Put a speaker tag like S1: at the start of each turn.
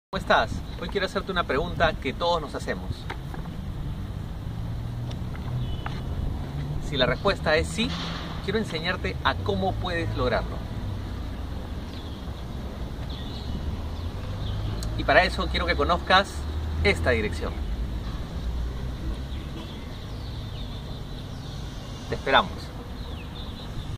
S1: ¿Cómo estás? Hoy quiero hacerte una pregunta que todos nos hacemos. Si la respuesta es sí, quiero enseñarte a cómo puedes lograrlo. Y para eso quiero que conozcas esta dirección. Te esperamos.